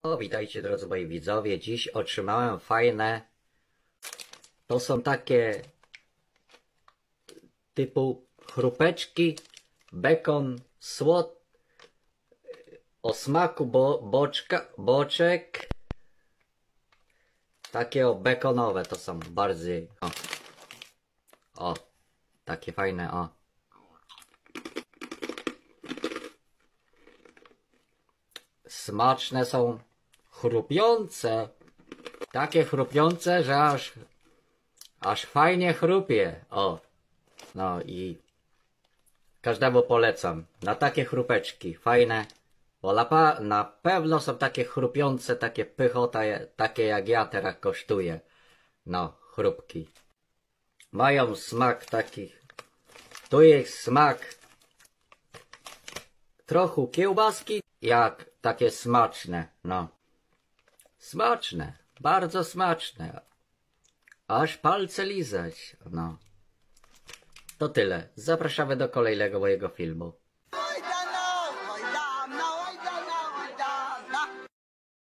Witajcie drodzy moi widzowie. Dziś otrzymałem fajne. To są takie typu chrupeczki, bekon, słod o smaku boczek. Takie bekonowe to są bardziej. O, takie fajne, o. Smaczne są, chrupiące. Takie chrupiące, że aż fajnie chrupie. O, no i każdemu polecam. Na takie chrupeczki, fajne. Bo na pewno są takie chrupiące, takie pychota, takie jak ja teraz kosztuję. No, chrupki. Mają smak taki. Tu jest smak trochę kiełbaski, jak takie smaczne, no. Smaczne, bardzo smaczne. Aż palce lizać, no. To tyle. Zapraszamy do kolejnego mojego filmu.